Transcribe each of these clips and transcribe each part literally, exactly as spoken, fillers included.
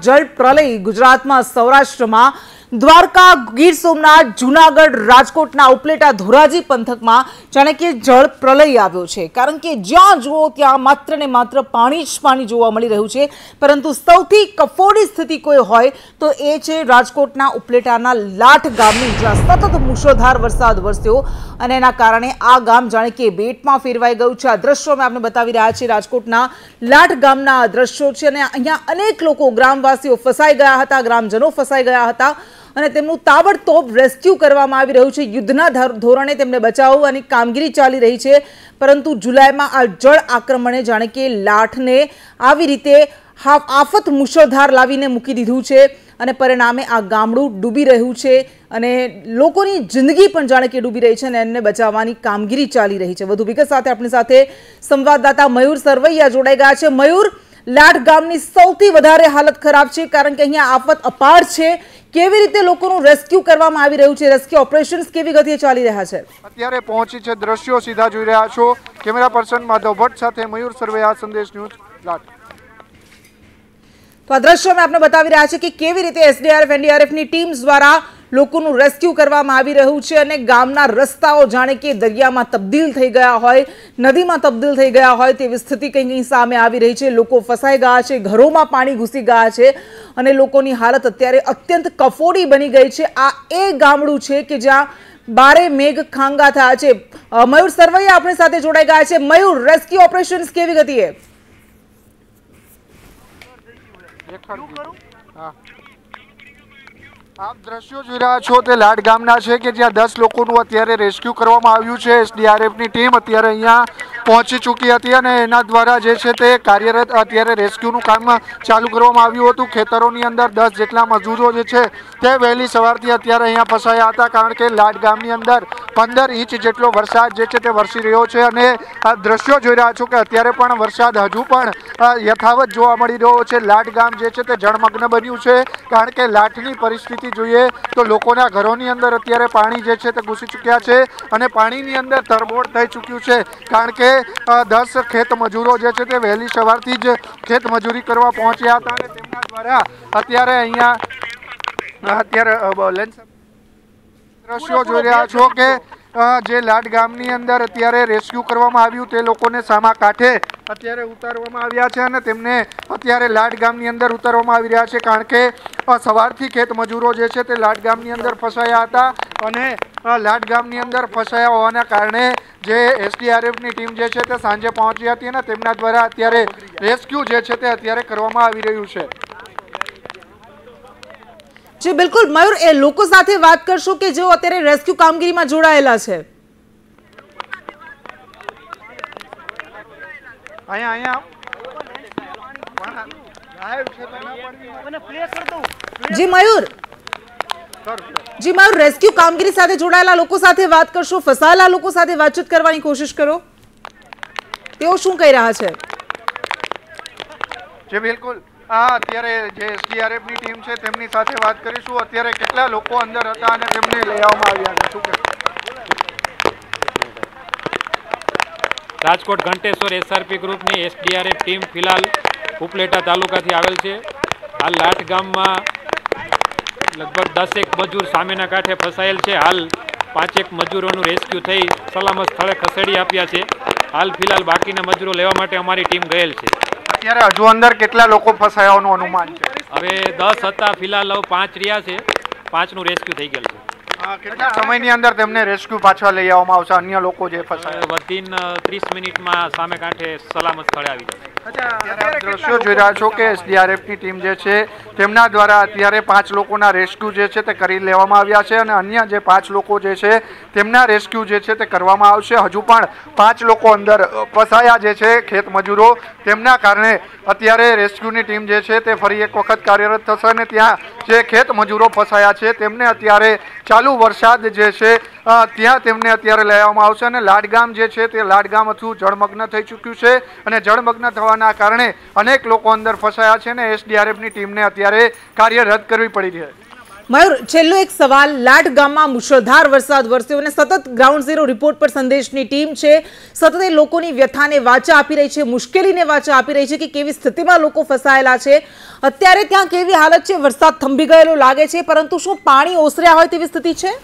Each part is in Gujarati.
જળ પ્રલય ગુજરાતમાં સૌરાષ્ટ્રમાં દ્વારકા, ગીર સોમનાથ, જૂનાગઢ, રાજકોટના ઉપલેટા, ધોરાજી પંથકમાં જાણે કે જળ પ્રલય આવ્યો છે। કારણ કે જ્યાં જુઓ ત્યાં માત્ર ને માત્ર પાણી જ પાણી જોવા મળી રહ્યું છે। પરંતુ સૌથી કફોડી સ્થિતિ કોઈ હોય તો એ છે રાજકોટના ઉપલેટાના લાઠ ગામની, જ્યાં સતત મુશળધાર વરસાદ વરસ્યો અને એના કારણે આ ગામ જાણે કે બેટમાં ફેરવાઈ ગયું છે। આ દ્રશ્યો અમે આપને બતાવી રહ્યા છીએ, રાજકોટના લાઠ ગામના આ દ્રશ્યો છે અને અહીંયા અનેક લોકો, ગ્રામવાસીઓ ફસાઈ ગયા હતા, ગ્રામજનો ફસાઈ ગયા હતા અને તેમનું તાબડતોબ રેસ્ક્યુ કરવામાં આવી રહ્યું છે। યુદ્ધના ધોરણે તેમને બચાવવાની કામગીરી ચાલી રહી છે। પરંતુ જુલાઈમાં આ જળ આક્રમણે જાણે કે લાઠને આવી રીતે આફત મુશળધાર લાવીને મૂકી દીધું છે અને પરિણામે આ ગામડું ડૂબી રહ્યું છે અને લોકોની જિંદગી પણ જાણે કે ડૂબી રહી છે અને એમને બચાવવાની કામગીરી ચાલી રહી છે। વધુ વિગત સાથે આપણી સાથે સંવાદદાતા મયુર સરવૈયા જોડાઈ ગયા છે। મયુર, લાઠ ગામની સૌથી વધારે હાલત ખરાબ છે કારણ કે અહીંયા આફત અપાર છે। કેવી રીતે લોકોનું રેસ્ક્યુ કરવામાં આવી રહ્યું છે? રેસ્ક્યુ ઓપરેશન્સ કેવી ગતિએ ચાલી રહ્યા છે? અત્યારે પહોંચી છે, દ્રશ્યો સીધા જોઈ રહ્યા છો। કેમેરા પર્સન માધવ ભટ્ટ સાથે મયુર સરવૈયા, સંદેશ ન્યૂઝ, લાઠ। તો આ દ્રશ્યો મેં આપને બતાવી રહ્યા છે કે કેવી રીતે એસડીઆરએફ, એનડીઆરએફની ટીમ્સ દ્વારા લોકોનું રેસ્ક્યુ કરવામાં આવી રહ્યું છે અને ગામના રસ્તાઓ જાણે કે દરિયામાં તબદીલ થઈ ગયા હોય, નદીમાં તબદીલ થઈ ગયા હોય તેવી સ્થિતિ કંઈ કંઈ સામે આવી રહી છે। લોકો ફસાઈ ગયા છે, ઘરોમાં પાણી ઘૂસી ગયા છે અને લોકોની હાલત અત્યારે અત્યંત કફોડી બની ગઈ છે। આ એ ગામડું છે કે જ્યાં બારે મેઘ ખાંગા થયા છે। મયુર સરવૈયા આપણી સાથે જોડાઈ ગયા છે। મયુર, રેસ્ક્યુ ઓપરેશન્સ કેવી ગતિએ? આપ દ્રશ્યો જોઈ રહ્યા છો તે લાઠ ગામના છે કે જ્યાં દસ લોકોનું અત્યારે રેસ્ક્યુ કરવામાં આવ્યું છે। એસડીઆરએફની ટીમ અત્યારે અહીંયા પહોંચી ચૂકી હતી અને એના દ્વારા જે છે તે કાર્યરત અત્યારે રેસ્ક્યુનું કામ ચાલુ કરવામાં આવ્યું હતું। ખેતરોની અંદર દસ જેટલા મજૂરો જે છે તે વહેલી સવારથી અત્યારે અહીંયા ફસાયા હતા કારણ કે લાઠ ગામની અંદર પંદર ઇંચ જેટલો વરસાદ જે છે તે વરસી રહ્યો છે અને આ દ્રશ્યો જોઈ રહ્યા છો કે અત્યારે પણ વરસાદ હજુ પણ યથાવત જોવા મળી રહ્યો છે। લાઠ ગામ જે છે તે જળમગ્ન બન્યું છે કારણ કે લાઠની પરિસ્થિતિ જોઈએ તો લોકોના ઘરોની અંદર અત્યારે પાણી જે છે તે ઘૂસી ચૂક્યા છે અને પાણીની અંદર તરબોળ થઈ ચૂક્યું છે કારણ કે દસ ખેત મજૂરો જે છે તે વહેલી સવારથી જ ખેત મજૂરી કરવા પહોંચ્યા હતા અને તેમના દ્વારા અત્યારે અહીંયા અત્યારે દ્રશ્યો જોઈ રહ્યા છો કે જે લાઠ ગામની અંદર અત્યારે રેસ્ક્યુ કરવામાં આવ્યું તે લોકોને સામા કાંઠે અત્યારે ઉતારવામાં આવ્યા છે અને તેમને અત્યારે લાઠ ગામની અંદર ઉતારવામાં આવી રહ્યા છે કારણ કે સવારથી ખેત મજૂરો જે છે તે લાઠ ગામની અંદર ફસાયા હતા અને લાઠ ગામની અંદર ફસાયા હોવાના કારણે જે એસડીઆરએફની ટીમ જે છે તે સાંજે પહોંચી હતી અને તેમના દ્વારા અત્યારે રેસ્ક્યુ જે છે તે અત્યારે કરવામાં આવી રહ્યું છે। જી બિલકુલ મયુર, એ લોકો સાથે વાત કરશો કે જેઓ અત્યારે રેસ્ક્યુ કામગીરીમાં જોડાયેલા છે? અહીંયા અહીંયા જી મયુર, જી મયુર, રેસ્ક્યુ કામગીરી સાથે જોડાયેલા લોકો સાથે વાત કરશો, ફસાયેલા લોકો સાથે વાતચીત કરવાની કોશિશ કરો, તેઓ શું કહી રહ્યા છે? જી બિલકુલ, હા અત્યારે જે એસડીઆરએફની ટીમ છે તેમની સાથે વાત કરીશું। અત્યારે કેટલા લોકો અંદર હતા અને તેમને લઈ આવવામાં આવ્યા છે? રાજકોટ ઘંટેશ્વર એસઆરપી ગ્રુપની એસડીઆરએફ ટીમ ફિલહાલ ઉપલેટા તાલુકાથી આવેલ છે। હાલ લાઠ ગામમાં લગભગ દસેક મજૂર સામેના કાંઠે ફસાયેલ છે। હાલ પાંચેક મજૂરોનું રેસ્ક્યુ થઈ સલામત સ્થળે ખસેડી આપ્યા છે। હાલ ફિલહાલ બાકીના મજૂરો લેવા માટે અમારી ટીમ ગયેલ છે। અત્યારે હજુ અંદર કેટલા લોકો ફસાયાનું અનુમાન છે? હવે દસ હતા, ફિલહાલ પાંચ રહ્યા છે, પાંચનું રેસ્ક્યુ થઈ ગયેલ છે। કેટલા સમયની અંદર તેમને રેસ્ક્યુ પાછા લઈ આવવામાં આવશે? અન્ય લોકો જે ફસાયા વધીને ત્રીસ મિનિટમાં સામે કાંઠે સલામત સ્થળે આવી જશે। દ્રશ્યો જોઈ રહ્યા છો કે એસડીઆરએફની ટીમ જે છે તેમના દ્વારા અત્યારે પાંચ લોકોના રેસ્ક્યુ જે છે તે કરી લેવામાં આવ્યા છે અને અન્ય જે પાંચ લોકો જે છે તેમના રેસ્ક્યુ જે છે તે કરવામાં આવશે। હજુ પણ પાંચ લોકો અંદર ફસાયા જે છે ખેત મજૂરો, તેમના કારણે અત્યારે રેસ્ક્યુની ટીમ જે છે તે ફરી એક વખત કાર્યરત થશે અને ત્યાં જે ખેત મજૂરો ફસાયા છે તેમને અત્યારે ચાલુ વરસાદ જે છે ત્યાં તેમને અત્યારે લઈ આવવામાં આવશે અને લાઠ ગામ જે છે તે લાઠ ગામ હતું જળમગ્ન થઈ ચૂક્યું છે અને જળમગ્ન થવાના કારણે અનેક લોકો અંદર ફસાયા છે અને એસડીઆરએફની ટીમને અત્યારે કાર્ય રદ કરવી પડી રહી છે। મયુર, છેલ્લો એક સવાલ, લાટ ગામમાં મુશળધાર વરસાદ વરસ્યો અને સતત ગ્રાઉન્ડ ઝીરો રિપોર્ટ પર સંદેશની ટીમ છે, સતત એ લોકોની વ્યથાને વાચા આપી રહી છે, મુશ્કેલીને વાચા આપી રહી છે કે કેવી સ્થિતિમાં લોકો ફસાયેલા છે, અત્યારે ત્યાં કેવી હાલત છે, વરસાદ થંભી ગયેલો લાગે છે, પરંતુ શું પાણી ઓસર્યા હોય તેવી સ્થિતિ છે?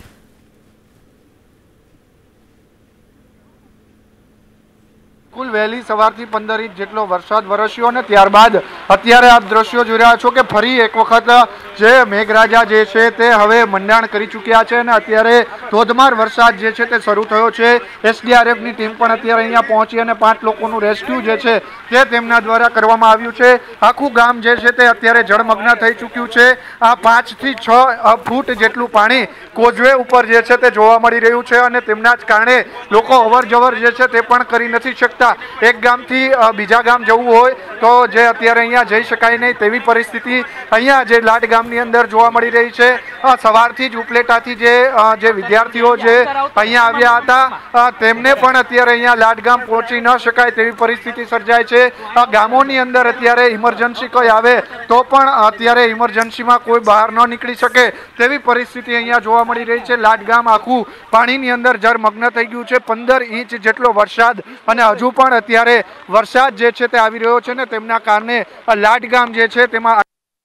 કુલ વહેલી સવારથી પંદર ઇંચ જેટલો વરસાદ વરસ્યો અને ત્યારબાદ અત્યારે આપ દ્રશ્યો જોઈ રહ્યા છો કે ફરી એક વખત જે મેઘરાજા જે છે તે હવે મંડાણ કરી ચૂક્યા છે અને અત્યારે ધોધમાર વરસાદ જે છે તે શરૂ થયો છે। એસડીઆરએફની ટીમ પણ અત્યારે અહીંયા પહોંચી અને પાંચ લોકોનું રેસ્ક્યુ જે છે તે તેમના દ્વારા કરવામાં આવ્યું છે। આખું ગામ જે છે તે અત્યારે જળમગ્ન થઈ ચૂક્યું છે। આ પાંચથી છ ફૂટ જેટલું પાણી કોઝવે ઉપર જે છે તે જોવા મળી રહ્યું છે અને તેમના જ કારણે લોકો અવર જવર જે છે તે પણ કરી નથી શકતા। એક ગામથી બીજા ગામ જવું હોય તો જે અત્યારે અહીંયા જઈ શકાય નહીં તેવી પરિસ્થિતિ અહીંયા જે લાટ ગામની અંદર જોવા મળી રહી છે। સવારથી જ ઉપલેટાથી જે જે વિદ્યાર્થીઓ જે અહીંયા આવ્યા હતા તેમને પણ અત્યારે અહીંયા લાટ ગામ પહોંચી ન શકાય તેવી પરિસ્થિતિ સર્જાય છે। ગામોની અંદર અત્યારે ઇમરજન્સી કોઈ આવે તો પણ અત્યારે ઇમરજન્સીમાં કોઈ બહાર ન નીકળી શકે તેવી પરિસ્થિતિ અહીંયા જોવા મળી રહી છે। લાટ ગામ આખું પાણીની અંદર જળમગ્ન થઈ ગયું છે। પંદર ઇંચ જેટલો વરસાદ અને હજુ પણ અત્યારે વરસાદ જે છે તે આવી રહ્યો છે ને તેમના કારણે લાટ ગામ જે છે તેમાં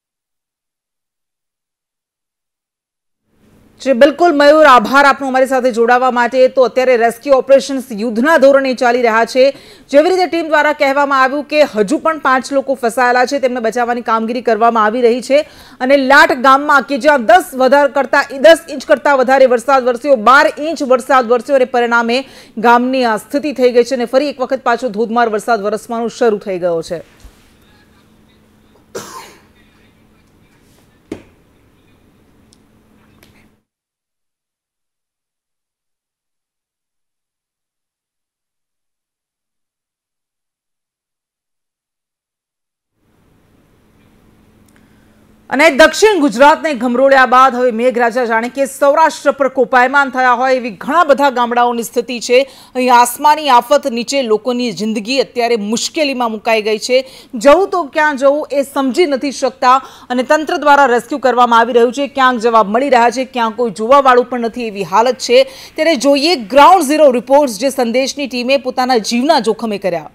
બિલકુલ મયુર, આભાર આપનો અમારી સાથે જોડાવા માટે। તો અત્યારે રેસ્ક્યુ ઓપરેશન્સ યુદ્ધના ધોરણે ચાલી રહ્યા છે। જેવી રીતે ટીમ દ્વારા કહેવામાં આવ્યું કે હજુ પણ પાંચ લોકો ફસાયેલા છે, તેમને બચાવવાની કામગીરી કરવામાં આવી રહી છે અને લાટ ગામમાં કે જ્યાં દસ વધારે કરતા દસ ઇંચ કરતા વધારે વરસાદ વરસ્યો, બાર ઇંચ વરસાદ વરસ્યો અને પરિણામે ગામની આ સ્થિતિ થઈ ગઈ છે અને ફરી એક વખત પાછો ધોધમાર વરસાદ વરસવાનું શરૂ થઈ ગયો છે। અને દક્ષિણ ગુજરાતને ગમરોળ્યા બાદ હવે મેઘરાજા જાણે કે સૌરાષ્ટ્ર પર કોપાયમાન થયા હોય એવી ઘણા બધા ગામડાઓની સ્થિતિ છે। અહીં આસમાની આફત નીચે લોકોની જિંદગી અત્યારે મુશ્કેલીમાં મુકાઈ ગઈ છે। જવું તો ક્યાં જવું એ સમજી નથી શકતા અને તંત્ર દ્વારા રેસ્ક્યુ કરવામાં આવી રહ્યું છે। ક્યાંક જવાબ મળી રહ્યા છે, ક્યાંક કોઈ જોવાવાળું પણ નથી એવી હાલત છે। ત્યારે જોઈએ ગ્રાઉન્ડ ઝીરો રિપોર્ટ્સ જે સંદેશની ટીમે પોતાના જીવના જોખમે કર્યા।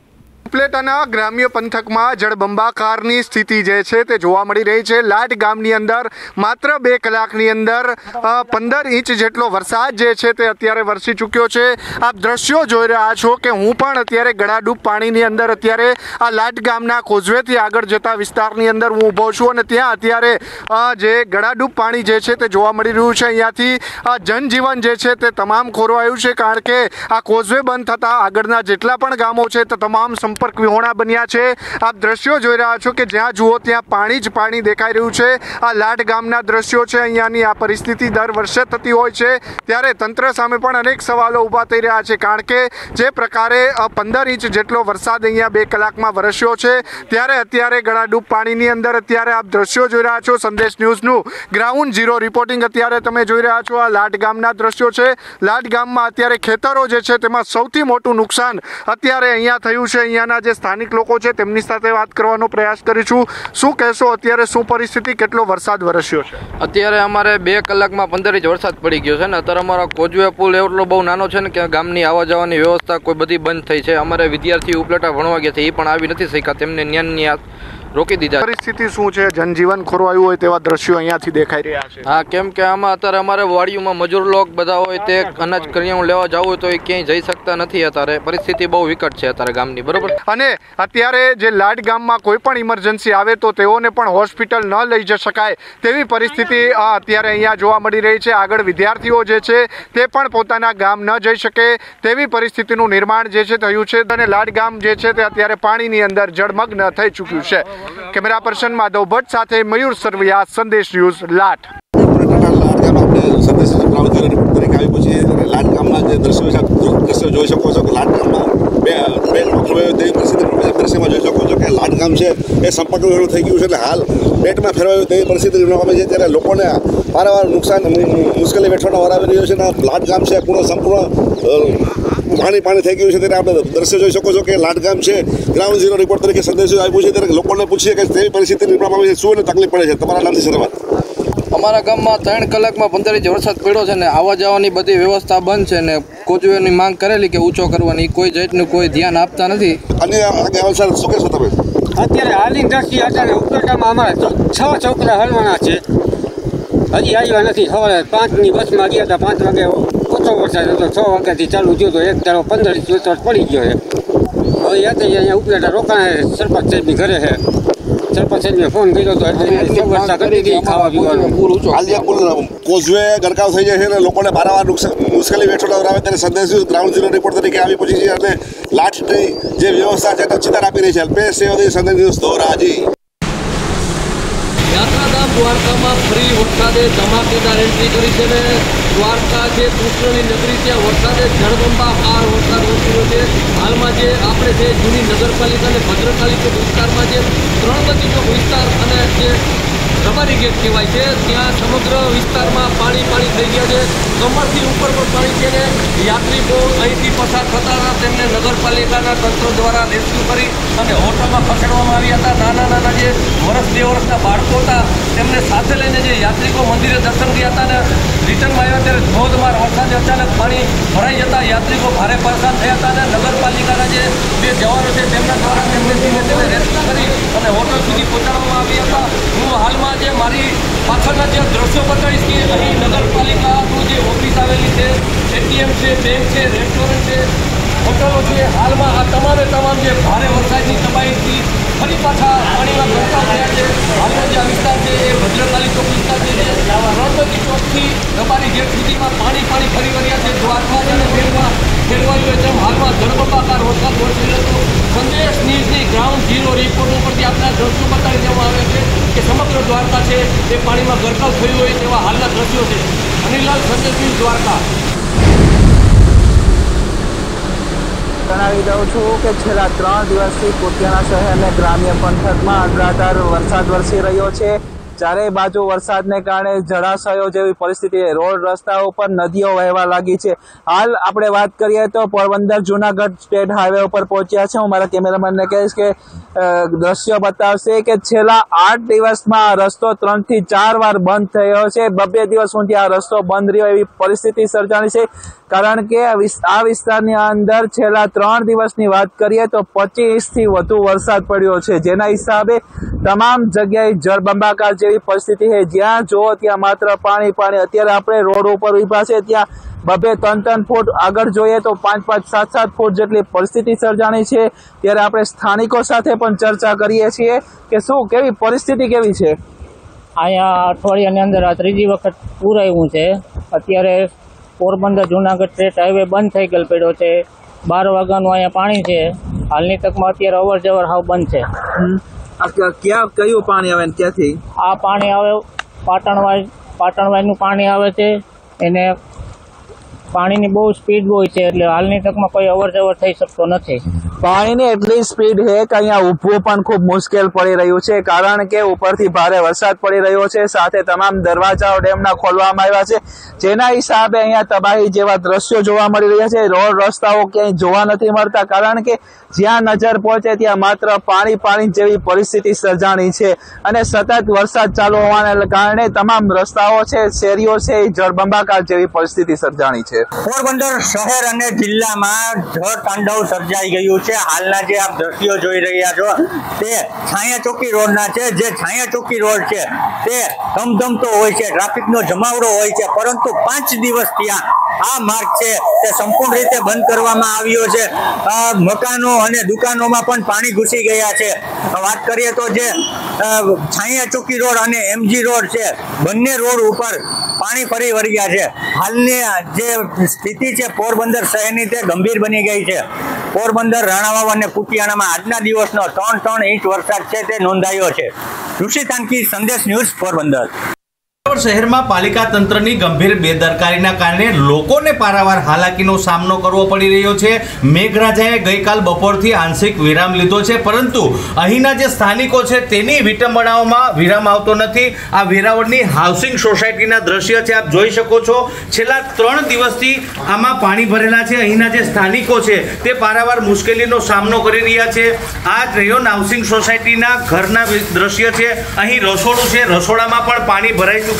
ઉપલેટાના ગ્રામ્ય પંથકમાં જળબંબાકારની સ્થિતિ જે છે તે જોવા મળી રહી છે। લાટ ગામની અંદર માત્ર બે કલાકની અંદર પંદર ઇંચ જેટલો વરસાદ જે છે તે અત્યારે વરસી ચૂક્યો છે। આપ દ્રશ્યો જોઈ રહ્યા છો કે હું પણ અત્યારે ગળાડૂબ પાણીની અંદર અત્યારે આ લાટ ગામના કોઝવેથી આગળ જતા વિસ્તારની અંદર હું ઊભો છું અને ત્યાં અત્યારે જે ગળાડૂબ પાણી જે છે તે જોવા મળી રહ્યું છે। અહીંયાથી જનજીવન જે છે તે તમામ ખોરવાયું છે કારણ કે આ કોઝવે બંધ થતાં આગળના જેટલા પણ ગામો છે તે તમામ સંપર્ક વિહોણા બન્યા છે। આપ દ્રશ્યો જોઈ રહ્યા છો કે જ્યાં જુઓ ત્યાં પાણી જ પાણી દેખાઈ રહ્યું છે। આ લાટ ગામના દ્રશ્યો છે। અહીંયાની આ પરિસ્થિતિ દર વર્ષે થતી હોય છે ત્યારે તંત્ર સામે પણ અનેક સવાલો ઊભા થઈ રહ્યા છે કારણ કે જે પ્રકારે પંદર ઇંચ જેટલો વરસાદ અહીંયા બે કલાકમાં વરસ્યો છે ત્યારે અત્યારે ગળાડૂબ પાણીની અંદર અત્યારે આપ દ્રશ્યો જોઈ રહ્યા છો। સંદેશ ન્યૂઝનું ગ્રાઉન્ડ ઝીરો રિપોર્ટિંગ અત્યારે તમે જોઈ રહ્યા છો। આ લાટ ગામના દ્રશ્યો છે। લાટ ગામમાં અત્યારે ખેતરો જે છે તેમાં સૌથી મોટું નુકસાન અત્યારે અહીંયા થયું છે। અહીંયા જે સ્થાનિક લોકો છે તેમની સાથે વાત કરવાનો પ્રયાસ કરીશું। શું કહેશો અત્યારે શું પરિસ્થિતિ, કેટલો વરસાદ વરસ્યો છે? અત્યારે અમારે બે કલાકમાં પંદર ઇંચ વરસાદ પડી ગયો છે ને અત્યારે અમારો કોઝવે પુલ એટલો બહુ નાનો છે ને કે ગામની આવવા જવાની વ્યવસ્થા કોઈ બધી બંધ થઈ છે। અમારે વિદ્યાર્થીઓ ઉપલેટા ભણવા ગયા છે એ પણ આવી નથી શક્યા, તેમને જ્ઞાનની રોકી દીધા। પરિસ્થિતિ શું છે? જનજીવન ખોરવાયું હોય તેવા દ્રશ્યો અહીંયાથી દેખાઈ રહ્યા છે। હા, કેમ કે આમાં અત્યારે અમારે વાડીઓમાં મજૂર લોક બધા હોય તે અનાજ કરિયાણું લેવા જવું હોય તો એ ક્યાંય જઈ શકતા નથી। અત્યારે પરિસ્થિતિ બહુ વિકટ છે અત્યારે ગામની, બરોબર। અને અત્યારે જે લાટ ગામમાં કોઈ પણ ઇમરજન્સી આવે તો તેઓને પણ હોસ્પિટલ ન લઈ જઈ શકાય તેવી પરિસ્થિતિ અત્યારે અહીંયા જોવા મળી રહી છે। આગળ વિદ્યાર્થીઓ જે છે તે પણ પોતાના ગામ ન જઈ શકે તેવી પરિસ્થિતિનું નિર્માણ જે છે થયું છે અને લાટ ગામ જે છે તે અત્યારે પાણીની અંદર જળમગ્ન થઈ ચૂક્યું છે। કેમેરા પર્સન માધવ ભટ્ટ સાથે મયુર સરવૈયા, સંદેશ ન્યૂઝ, લાટ। લાટ ગામના જે દ્રશ્યો દ્રશ્યો જોઈ શકો છો કે લાટ ગામમાં બે બે તેવી પરિસ્થિતિ દ્રશ્યમાં જોઈ શકો છો કે લાટ ગામ છે એ સંપર્ક થઈ ગયું છે એટલે હાલ પેટમાં ફેરવાયું તેવી પરિસ્થિતિ પામે છે। ત્યારે લોકોને વારંવાર નુકસાન મુશ્કેલી વેઠવાનો વાર આવી રહ્યો છે અને લાટ ગામ છે પૂર્ણ સંપૂર્ણ પાણી પાણી થઈ ગયું છે। ત્યારે આપણે દ્રશ્ય જોઈ શકો છો કે લાટ ગામ છે ગ્રાઉન્ડ ઝીરો રિપોર્ટ તરીકે સંદેશો આપ્યું છે ત્યારે લોકોને પૂછીએ કે તેવી પરિસ્થિતિ નિર્માણ પામે છે, શું તકલીફ પડે છે? તમારા નામથી શરૂઆત। અમારા ગામમાં ત્રણ કલાકમાં પંદર ઇંચ વરસાદ પડ્યો છે ને આવવા જવાની બધી વ્યવસ્થા બંધ છે ને કોચવેની માંગ કરેલી કે ઊંચો કરવાની, કોઈ જાતનું કોઈ ધ્યાન આપતા નથી. અને આગળ સર શું કહેશો તમે? અત્યારે હાલની દ્રષ્ટિએ અત્યારે ઉપલેટામાં અમારે છ છોકરા હલવાના છે, હજી આવ્યા નથી. સવારે પાંચની બસમાં ગયા હતા, પાંચ વાગે ઓછો વરસાદ હતો, છ વાગ્યાથી ચાલુ થયો તો એક ધારો પંદર ઇંચ વરસાદ પડી ગયો છે. હવે યાદ અહીંયા ઉપલેટા રોકાણા સરપંચ સાહેબની ઘરે છે. સરપંચ સાહેબને ફોન કર્યો તો એટલે વ્યવસ્થા કરી દીધી ખાવા પીવાનું. કોઝવે ગરકાવ થઈ જાય છે અને લોકોને વારંવાર મુશ્કેલી વેઠો આવે ત્યારે સંદેશ ગ્રાઉન્ડ ઝીરો રિપોર્ટ તરીકે આવી પહોંચી છે અને લાટની જે વ્યવસ્થા છે તે ચિતાર આપી રહી છે. અલ્પેશ સેવદી, સંદેશ ન્યૂઝ, ધોરાજી. યાત્રાધામ દ્વારકામાં ફરી વરસાદે ધમાકેદાર એન્ટ્રી કરી છે ને દ્વારકા જે કૃષ્ણની નગરી છે, વરસાદે જળબંબાકાર વરસાદ વરસ્યો છે. હાલમાં જે આપણે જે જૂની નગરપાલિકા અને ભદ્રકાલી ચોક વિસ્તારમાં જે ત્રણ બધી ચોક વિસ્તાર અને જે રબારી ગેટ કહેવાય છે ત્યાં સમગ્ર વિસ્તારમાં પાણી પાણી થઈ ગયા છે. કમરથી ઉપર પણ પાણી છે ને યાત્રિકો અહીંથી પસાર થતા હતા તેમને નગરપાલિકાના તંત્ર દ્વારા રેસ્ક્યુ કરી અને હોટલમાં ખસેડવામાં આવ્યા હતા. નાના નાના જે વર્ષ બે વર્ષના બાળકો હતા તેમને સાથે લઈને જે યાત્રિકો મંદિરે દર્શન ગયા હતા અને રિટર્નમાં આવ્યા ત્યારે ધોધમાર વરસાદે અચાનક પાણી ભરાઈ જતા યાત્રિકો ભારે પરેશાન થયા હતા અને નગરપાલિકાના જે બે જવાનો છે તેમના દ્વારા તેમને ધીમે ધીમે રેસ્ક્યુ કરી અને હોટલ સુધી પહોંચાડવામાં આવ્યા હતા. હું હાલમાં જે મારી પાછળના જે દ્રશ્યો બતાવીશ કે અહીં નગરપાલિકાનું જે ઓફિસ આવેલી છે, એટીએમ છે, બેંક છે, રેસ્ટોરન્ટ છે, હોટલો છે, હાલમાં આ તમામે તમામ જે ભારે વરસાદની તબાહીથી ફરી પાછા પાણીમાં ગરકાવ થયા છે. હાલનો જે વિસ્તાર છે એ ભદ્રકાલી ચોક વિસ્તાર છે, રણબંધી ચોકથી રબારી ગેટ સુધીમાં પાણી પાણી ફરી વળ્યા છે. દ્વારકા અને બેંકમાં ફેરવાયું તેમ હાલમાં જળબંબાકાર વરસાદ વરસી રહ્યો હતો. સંદેશ ન્યૂઝની ગ્રાઉન્ડ ઝીરો રિપોર્ટ ઉપરથી આપણા દ્રશ્યો બતાવી દેવામાં આવે છે કે સમગ્ર દ્વારકા છે એ પાણીમાં ગરકાવ થયું હોય તેવા હાલના દ્રશ્યો છે. અનિલાલ, સંદેશ ન્યૂઝ, દ્વારકા. જણાવી દઉં છું કે છેલ્લા ત્રણ દિવસથી કુતિયાણા શહેર અને ગ્રામ્ય પંથકમાં અનરાધાર વરસાદ વરસી રહ્યો છે. ચારેય બાજુ વરસાદને કારણે જળાશયો જેવી પરિસ્થિતિ, રોડ રસ્તા ઉપર નદીઓ વહેવા લાગી છે. હાલ આપણે વાત કરીએ તો પોરબંદર જુનાગઢ સ્ટેટ હાઈવે ઉપર પહોંચ્યા છે. હું મારા કેમેરામેનને કહીશ કે દ્રશ્યો બતાવશે કે છેલ્લા આઠ દિવસમાં રસ્તો ત્રણ થી ચાર વાર બંધ થયો છે. બબ્બે દિવસ સુધી આ રસ્તો બંધ રહ્યો એવી પરિસ્થિતિ સર્જાણી છે. કારણ કે આ વિસ્તારની અંદર છેલ્લા ત્રણ દિવસની વાત કરીએ તો પચીસ થી વધુ વરસાદ પડ્યો છે, જેના હિસાબે તમામ જગ્યાએ જળબંબાકાર જેવી પરિસ્થિતિ છે. જ્યાં જુઓ ત્યાં માત્ર પાણી પાણી. અત્યારે આપણે રોડ ઉપર ઉભા છે ત્યાં બબે ત્રણ ત્રણ ફૂટ, આગળ જોઈએ તો પાંચ પાંચ સાત સાત ફૂટ જેટલી પરિસ્થિતિ સર્જાણી છે. ત્યારે આપણે સ્થાનિકો સાથે પણ ચર્ચા કરીએ છીએ કે શું કેવી પરિસ્થિતિ કેવી છે. અહીંયા અઠવાડિયાની અંદર આ ત્રીજી વખત પૂર આવ્યું છે. અત્યારે પોરબંદર જુનાગઢ સ્ટેટ હાઈવે બંધ થઈ ગયેલ પડ્યો છે. બાર વાગ્યાનું અહીંયા પાણી છે. હાલની તકમાં અત્યારે અવર જવર હાવ બંધ છે. ક્યાં કયું પાણી આવે ક્યાંથી? આ પાણી આવે પાટણવાઈ પાટણવાઈનું પાણી આવે છે. એને પાણીની બહુ સ્પીડ હોય છે એટલે હાલની તકમાં કોઈ અવર જવર થઈ શકતો નથી. પાણીની એટલી સ્પીડ છે કે અહીંયા ઊભવું પણ ખૂબ મુશ્કેલ પડી રહ્યું છે. કારણ કે ઉપરથી ભારે વરસાદ પડી રહ્યો છે, સાથે તમામ દરવાજાઓ ડેમના ખોલવામાં આવ્યા છે, જેના હિસાબે અહીંયા તબાહી જેવા દ્રશ્યો જોવા મળી રહ્યા છે. રોડ રસ્તાઓ ક્યાંય જોવા નથી મળતા, કારણ કે જ્યાં નજર પહોંચે ત્યાં માત્ર પાણી પાણી જેવી પરિસ્થિતિ સર્જાણી છે. અને સતત વરસાદ ચાલુ હોવાને કારણે તમામ રસ્તાઓ છે, શેરીઓ છે, એ જળબંબાકાર જેવી પરિસ્થિતિ સર્જાણી છે. પોરબંદર શહેર અને જિલ્લામાં જળ તાંડવ સર્જાઈ ગયું છે. હાલના જે આપ દ્રશ્યો જોઈ રહ્યા છો તે છાયા ચોકી રોડના છે. જે છાયા ચોકી રોડ છે તે ધમધમતો હોય છે, ટ્રાફિકનો જમાવડો હોય છે, પરંતુ પાંચ દિવસ ત્યાં આ માર્ગ છે તે સંપૂર્ણ રીતે બંધ કરવામાં આવ્યો છે. મકાનો અને દુકાનોમાં પણ પાણી ઘૂસી ગયા છે. વાત કરીએ તો જે છાયા ચોકી રોડ અને એમજી રોડ છે, બંને રોડ ઉપર પાણી ફરી વળ્યા છે. હાલની જે સ્થિતિ છે પોરબંદર શહેરની તે ગંભીર બની ગઈ છે. પોરબંદર, રાણાવાવ અને કુતિયાણામાં આજના દિવસનો ત્રણ ત્રણ ઇંચ વરસાદ છે તે નોંધાયો છે. ઋષિ તાનકી, સંદેશ ન્યૂઝ, પોરબંદર. શહેરમાં પાલિકા તંત્રની ગંભીર બેદરકારીના કારણે લોકોને પારાવાર હાલાકીનો સામનો કરવો પડી રહ્યો છે. મેઘરાજાએ ગઈકાલ બપોરથી આંશિક વિરામ લીધો છે, પરંતુ અહીંના જે સ્થાનિકો છે તેની વિટંબણાઓમાં વિરામ આવતો નથી. આ વેરાવળની હાઉસિંગ સોસાયટીના દ્રશ્ય છે, આપ જોઈ શકો છો. છેલ્લા ત્રણ દિવસથી આમાં પાણી ભરેલા છે. અહીંના જે સ્થાનિકો છે તે પારાવાર મુશ્કેલીનો સામનો કરી રહ્યા છે. આ રેયોન હાઉસિંગ સોસાયટીના ઘરના દ્રશ્ય છે. અહીં રસોડું છે, રસોડામાં પણ પાણી ભરાઈ ચૂક્યું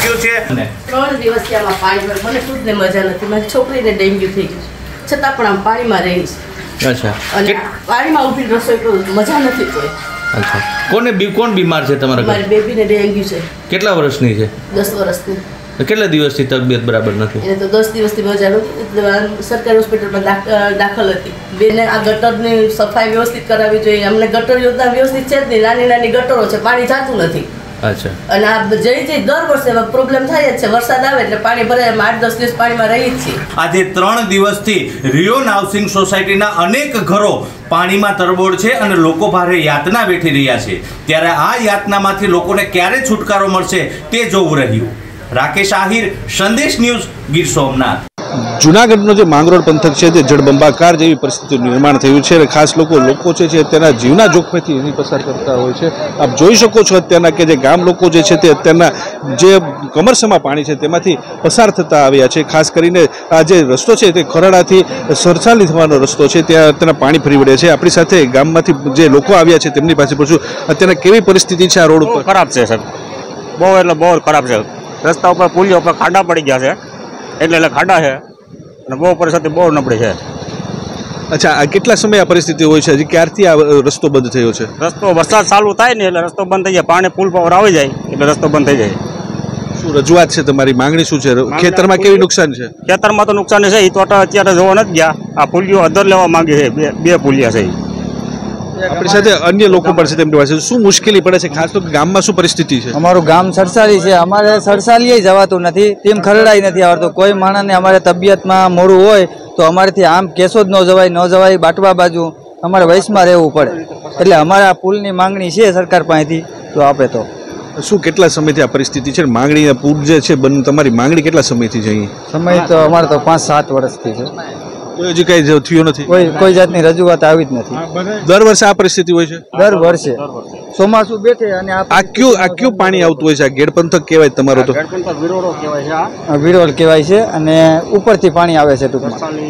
રહ્યો છે. ત્રણ દિવસથી આમાં પાણી ભર મને ખુદને મજા નથી. મારી છોકરીને ડેન્ગ્યુ થઈ ગયું છે છતાં પણ આમ પાણીમાં રહી છે. અચ્છા. અને પાણીમાં ઊભી રસોઈ તો મજા નથી કોઈ. અચ્છા. કોને બી કોણ બીમાર છે તમારા ઘરે? મારી બેબીને ડેન્ગ્યુ છે. કેટલા વર્ષની છે? દસ વર્ષની. કેટલા દિવસથી તબિયત બરાબર નથી? એને તો દસ દિવસથી મજા નથી. સરકારી હોસ્પિટલમાં દાખલ હતી. બેને આ ગટરની સફાઈ વ્યવસ્થિત કરાવવી જોઈએ. અમને ગટર યોજના વ્યવસ્થિત છે જ નહીં. નાની નાની ગટરો છે, પાણી જતું નથી. અચ્છા. અને આ જઈ જઈ દર વર્ષે પ્રોબ્લેમ થાય જ છે. વરસાદ આવે એટલે પાણી ભરાય. આઠ દસ દિવસ પાણીમાં રહી જ છે. આજે ત્રણ દિવસથી રિયોન હાઉસિંગ સોસાયટીના અનેક ઘરો પાણીમાં તરબોળ છે અને લોકો ભારે યાતના વેઠી રહ્યા છે. ત્યારે આ યાતનામાંથી લોકોને ક્યારે છુટકારો મળશે તે જોવું રહ્યું. રાકેશ આહિર, સંદેશ ન્યૂઝ, ગીર સોમનાથ. જૂનાગઢનો જે માંગરોળ પંથક છે તે જળબંબાકાર જેવી પરિસ્થિતિનું નિર્માણ થયું છે અને ખાસ લોકો લોકો છે જે અત્યારના જીવના જોખમેથી એની પસાર કરતા હોય છે. આપ જોઈ શકો છો અત્યારના કે જે ગામ લોકો જે છે તે અત્યારના જે કમરસમાં પાણી છે તેમાંથી પસાર થતા આવ્યા છે. ખાસ કરીને આ જે રસ્તો છે તે ખરાડાથી સરસાલી થવાનો રસ્તો છે, ત્યાં અત્યારના પાણી ફરી વળે છે. આપણી સાથે ગામમાંથી જે લોકો આવ્યા છે તેમની પાસે પૂછું અત્યારના કેવી પરિસ્થિતિ છે આ રોડ ઉપર? ખરાબ છે સાહેબ, બહુ એટલે બહુ ખરાબ છે. રસ્તા ઉપર પુલિયો ઉપર ખાડા પડી ગયા છે એટલે એટલે ખાડા છે અને બહુ પરિસ્થિતિ બહુ નબળી છે. અચ્છા, આ કેટલા સમય આ પરિસ્થિતિ હોય છે? હજી ક્યારથી આ રસ્તો બંધ થયો છે? રસ્તો વરસાદ ચાલુ થાય ને એટલે રસ્તો બંધ થઈ જાય. પાણી પુલ પર આવી જાય એટલે રસ્તો બંધ થઈ જાય. શું રજૂઆત છે તમારી? માંગણી શું છે? ખેતરમાં કેવી નુકસાન છે? ખેતરમાં તો નુકસાન છે. એ તો અત્યારે જોવા નથી ગયા. આ પુલિયો અધર લેવા માંગે છે. બે બે પુલિયા છે. આપણી સાથે અન્ય લોકો પણ છે, તેમની પાસે શું મુશ્કેલી પડે છે? ખાસ તો ગામમાં શું પરિસ્થિતિ છે? અમારું ગામ સરસાલી છે. અમારે સરસાલીએ જવાતું નથી, તેમ ખરડાઈ નથી આવડતું. કોઈ માણસને અમારે તબિયતમાં મોડું હોય તો અમારેથી આમ કેસો જ ન જવાય, ન જવાય બાટવા બાજુ અમારે વયસમાં રહેવું પડે. એટલે અમારે આ પુલની માંગણી છે સરકાર પાસેથી, તો આપે તો. શું કેટલા સમયથી આ પરિસ્થિતિ છે? માંગણી પુલ જે છે તમારી માંગણી કેટલા સમયથી છે? અહીં સમય તો અમારે તો પાંચ સાત વર્ષથી છે. હજી કઈ થયું નથી? કોઈ કોઈ જાતની રજૂઆત આવી જ નથી. દર વર્ષે આ પરિસ્થિતિ હોય છે? દર વર્ષે ચોમાસું બેઠે અને આ ક્યુ આ ક્યુ પાણી આવતું હોય છે? આ ગેડ પંથક કહેવાય તમારો તો? વિરોડો કહેવાય છે. વિરોલ કહેવાય છે અને ઉપરથી પાણી આવે છે ટૂંકમાં.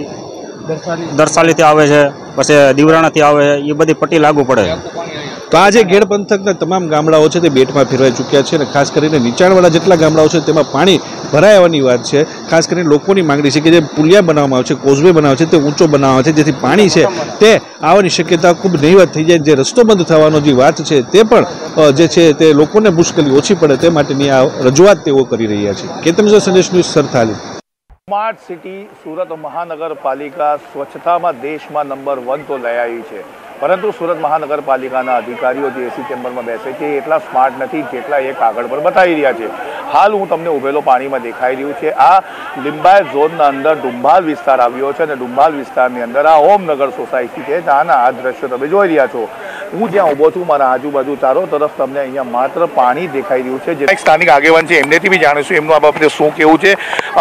દરસાલીથી આવે છે, પછી દીવરાણાથી આવે છે. એ બધી પટ્ટી લાગુ પડે છે. તો આ જે ગેડ પંથકના તમામ ગામડાઓ છે તે બેટમાં ફેરવાઈ ચૂક્યા છે અને ખાસ કરીને નીચાણવાળા જેટલા ગામડાઓ છે તેમાં પાણી ભરાઈ આવવાની વાત છે. ખાસ કરીને લોકોની માંગણી છે કે જે પુલિયા બનાવવામાં આવે છે, કોઝવે બનાવે છે તે ઊંચો બનાવવામાં આવે છે, જેથી પાણી છે તે આવવાની શક્યતા ખૂબ નહીવત થઈ જાય. જે રસ્તો બંધ થવાનો જે વાત છે તે પણ જે છે તે લોકોને મુશ્કેલી ઓછી પડે તે માટેની આ રજૂઆત તેઓ કરી રહ્યા છે. Ketan Sandesh news, Sarthali. Smart city Surat મહાનગરપાલિકા સ્વચ્છતામાં દેશમાં નંબર વન તો લઈ આવી છે, પરંતુ સુરત મહાનગરપાલિકાના અધિકારીઓ જે એસી ચેમ્બરમાં બેસે છે એટલા સ્માર્ટ નથી જેટલા એ કાગળ પર બતાવી રહ્યા છે. હાલ હું તમને ઉભેલો પાણીમાં દેખાઈ રહ્યું છે. આ લિંબાયત ઝોનના અંદર ડુંભાલ વિસ્તાર આવ્યો છે અને ડુંભાલ વિસ્તારની અંદર આ ઓમનગર સોસાયટી છે, ત્યાંના આ દ્રશ્યો તમે જોઈ રહ્યા છો. હું જ્યાં ઊભો છું મારા આજુબાજુ ચારો તરફ તમને અહીંયા માત્ર પાણી દેખાઈ રહ્યું છે. જે એક સ્થાનિક આગેવાન છે એમનેથી બી જાણીશું એમનું આ બાબતે શું કેવું છે.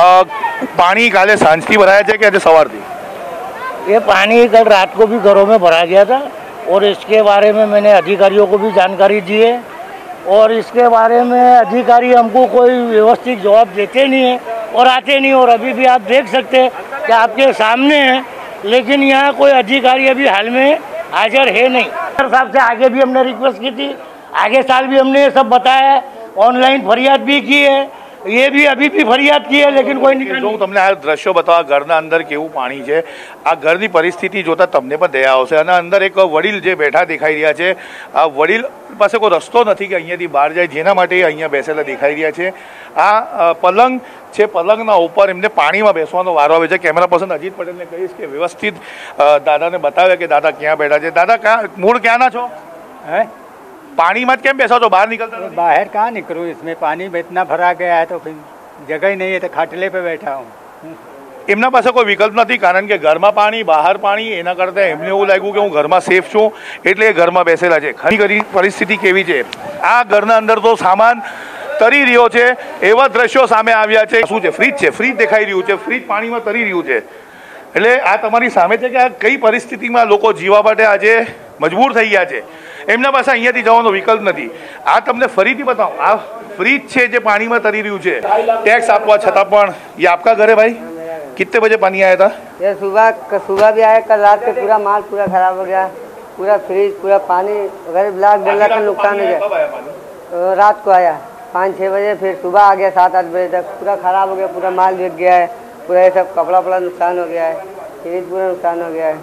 पानी काले सांझ की भराया जाए क्या सवार थी? ये पानी कल रात को भी घरों में भरा गया था और इसके बारे में मैंने अधिकारियों को भी जानकारी दी है और इसके बारे में अधिकारी हमको कोई व्यवस्थित जवाब देते नहीं है और आते नहीं. और अभी भी आप देख सकते हैं कि आपके सामने है, लेकिन यहाँ कोई अधिकारी अभी हाल में हाजिर है नहीं. साहब से आगे भी हमने रिक्वेस्ट की थी, आगे साल भी हमने ये सब बताया है, ऑनलाइन फरियाद भी की है, ये भी अभी भी फरियाद की है, लेकिन कोई निकल नहीं. તમને આ દ્રશ્યો બતાવવા ઘરના અંદર કેવું પાણી છે. આ ઘરની પરિસ્થિતિ જોતા તમને પણ દયા આવશે. અને અંદર એક વડીલ જે બેઠા દેખાઈ રહ્યા છે. આ વડીલ પાસે કોઈ રસ્તો નથી કે અહીંયાથી બહાર જાય, જેના માટે અહીંયા બેસેલા દેખાઈ રહ્યા છે. આ પલંગ છે, પલંગના ઉપર એમને પાણીમાં બેસવાનો વારો આવે છે. કેમેરા પર્સન અજીત પટેલને કહીશ કે વ્યવસ્થિત દાદાને બતાવે કે દાદા ક્યાં બેઠા છે. દાદા ક્યાં મૂળ ક્યાંના છો? હે पानी मत क्या बैसा तो बाहर निकलता? बाहर कहाँ निकलूँ, इसमें पानी में इतना भरा गया है तो फिर जगह ही नहीं है, तो खाटले पे बैठा हूँ. એમના પાસે કોઈ વિકલ્પ નથી, કારણ કે ઘરમાં પાણી બહાર પાણી. એના કરતાં એમને એવું લાગ્યું કે હું ઘરમાં સેફ છું એટલે એ ઘરમાં બેસેલા છે. ખરી પરિસ્થિતિ કેવી છે આ ઘરના અંદર તો સામાન તરી રહ્યો છે એવા દ્રશ્યો સામે આવ્યા છે. શું છે? ફ્રીજ છે, ફ્રીજ દેખાઈ રહ્યું છે, ફ્રીજ પાણીમાં તરી રહ્યું છે. એટલે આ તમારી સામે છે કે આ કઈ પરિસ્થિતિમાં લોકો જીવવા માટે આજે મજબૂર થઈ ગયા છે. એમના પાસે અહીંયાથી જવાનો વિકલ્પ નથી. આ તમને ફરીથી બતાવું, આ ફ્રીજ છે જે પાણીમાં તરી રહ્યું છે. टैक्स આપવા છતાં પણ ये आपका घर है भाई? कितने बजे पानी आया था? ये सुबह सुबह भी आया, कल रात के पूरा माल पूरा खराब हो गया, पूरा फ्रिज पूरा पानी गरीब लाख डेढ़ लाख का नुकसान हो गया. रात को आया. पाँच छः बजे, फिर सुबह आ गया सात आठ बजे तक, पूरा ख़राब हो गया, पूरा माल बिक गया है, पूरा ये सब कपड़ा वपड़ा नुकसान हो गया है, फ्रिज पूरा नुकसान हो गया है।